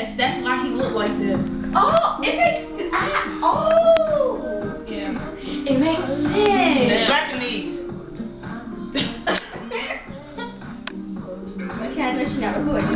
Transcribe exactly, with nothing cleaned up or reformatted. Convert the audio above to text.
Yes, that's why he looked like that. Oh, it makes his eye. Oh. Yeah. It makes sense. Japanese. Okay, I know she's not recording.